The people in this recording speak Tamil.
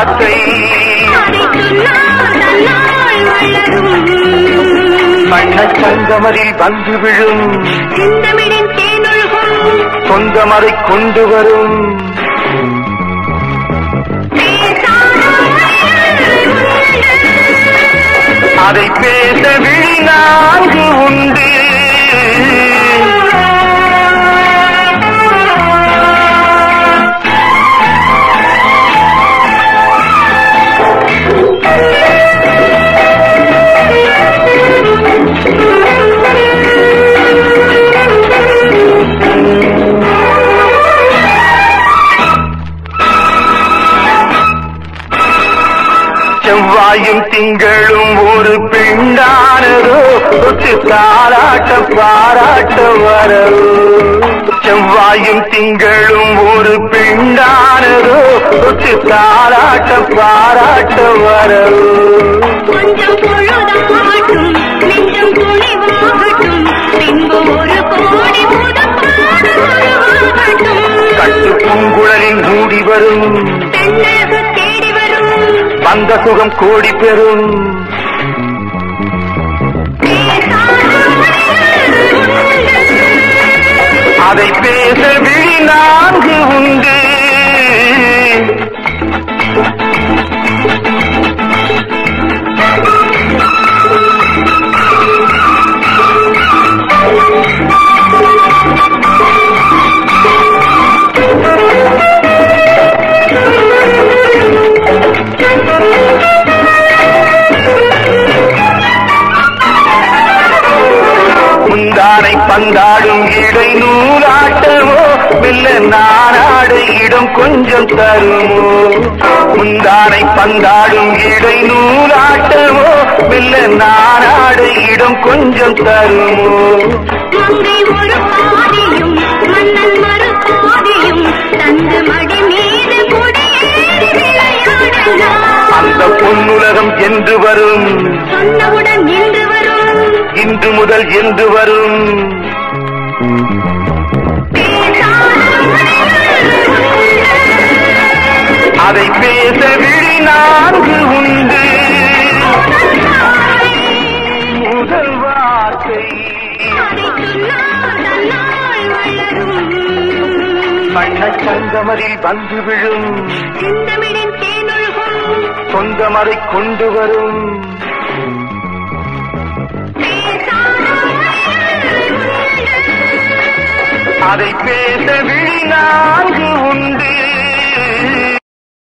வார்த்தை வண்ணச் சங்கமரில் வந்து விழும் செந்தமிழின் தேனொழுகும் சொந்தமரை கொண்டு வரும் அதை பேச விழி நான்கு உண்டு செவ்வாயும் திங்களும் ஒரு பெண்ணானதோ தொட்டு தாராட்ட பாராட்ட வரோ செவ்வாயும் திங்களும் ஒரு பெண்ணானதோ தொட்டு தாராட்ட பாராட்ட வரோ கொஞ்சம் பொழுதாகட்டும் நெஞ்சம் துணிவாகட்டும் பின்பு ஒரு கோடி கட்டு பூங்குழலின் மூடி வரும் பெண்ணழகு தேடி வரும் வந்த சுகம் கோடி பெறும் அதை பேச விழி நான்கு உண்டு முந்தானை பந்தாடும் இடை நூலாட்டமோ மெல்ல நானாடு இடம் கொஞ்சம் தருமோ முந்தானை பந்தாடும் இடை நூலாட்டமோ மெல்ல நானாடு இடம் கொஞ்சம் தருமோ மங்கை ஒரு பாதியும் மன்னன் மறு பாதியும் தந்து மடி மீது குடியேறி விளையாடலாம் அந்த பொன்னுலகம் என்று வரும் சொன்னவுடன் நின்று வரும் இன்று முதல் என்று வரும் அதை பேச விழி நான்கு உண்டு முதல் வார்த்தை வண்ணச் சங்கமரில் வந்து விழும் செந்தமிழின் தேனொழுகும் சொந்தமரை கொண்டு வரும் அதை பேச விழி நான்கு உண்டு